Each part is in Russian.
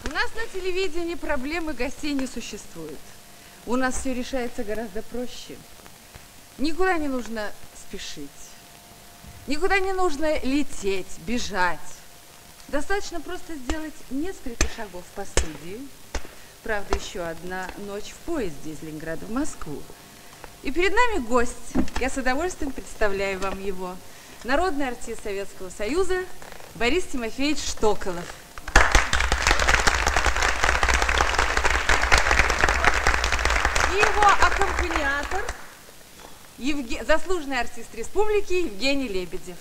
У нас на телевидении проблемы гостей не существует. У нас все решается гораздо проще. Никуда не нужно спешить. Никуда не нужно лететь, бежать. Достаточно просто сделать несколько шагов по студии. Правда, еще одна ночь в поезде из Ленинграда в Москву. И перед нами гость. Я с удовольствием представляю вам его. Народный артист Советского Союза Борис Тимофеевич Штоколов. И его аккомпаниатор, заслуженный артист республики Евгений Лебедев.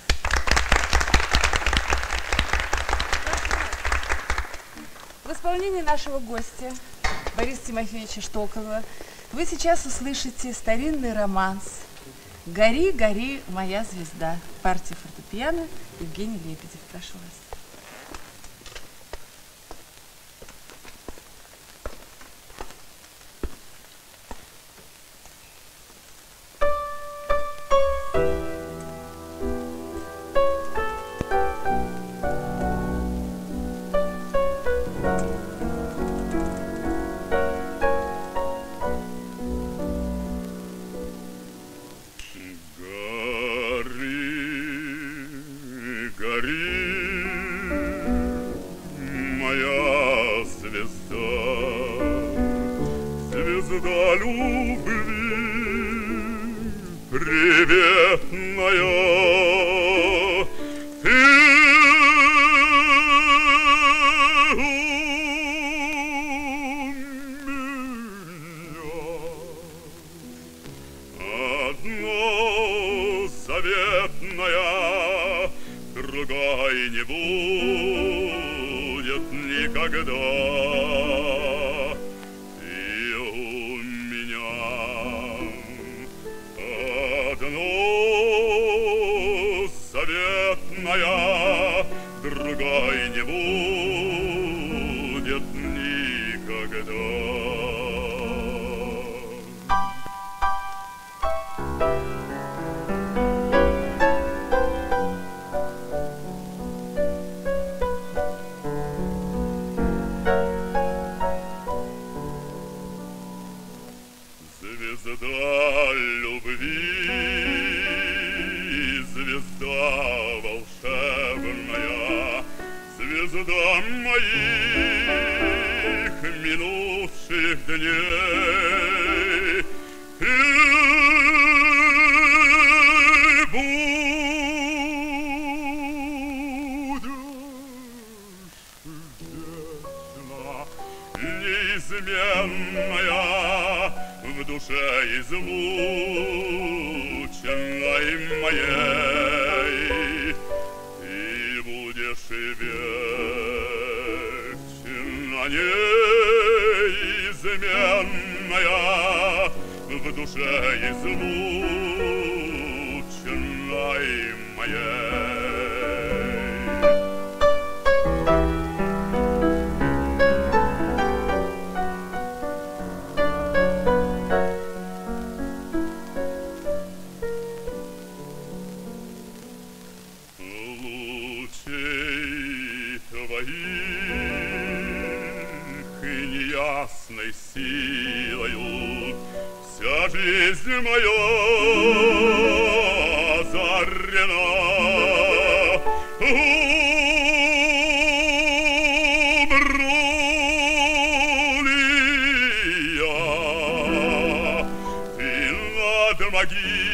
В исполнении нашего гостя Бориса Тимофеевича Штоколова вы сейчас услышите старинный романс «Гори, гори, моя звезда». Партия фортепиано Евгений Лебедев. Прошу вас. Помоги!